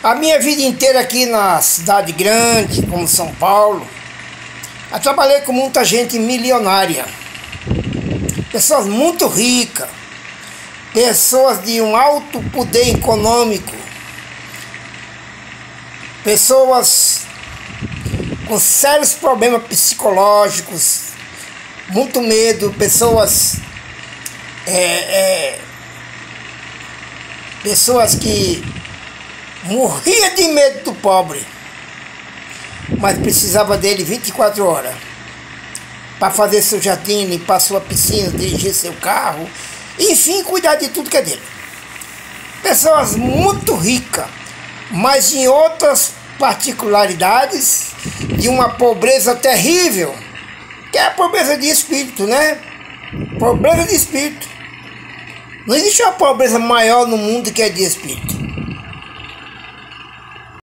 A minha vida inteira aqui na cidade grande, como São Paulo, eu trabalhei com muita gente milionária, pessoas muito ricas, pessoas de um alto poder econômico, pessoas com sérios problemas psicológicos, muito medo, pessoas que morria de medo do pobre, mas precisava dele 24 horas para fazer seu jardim, limpar sua piscina, dirigir seu carro, enfim, cuidar de tudo que é dele. Pessoas muito ricas, mas em outras particularidades de uma pobreza terrível, que é a pobreza de espírito, né? Pobreza de espírito. Não existe uma pobreza maior no mundo que é de espírito.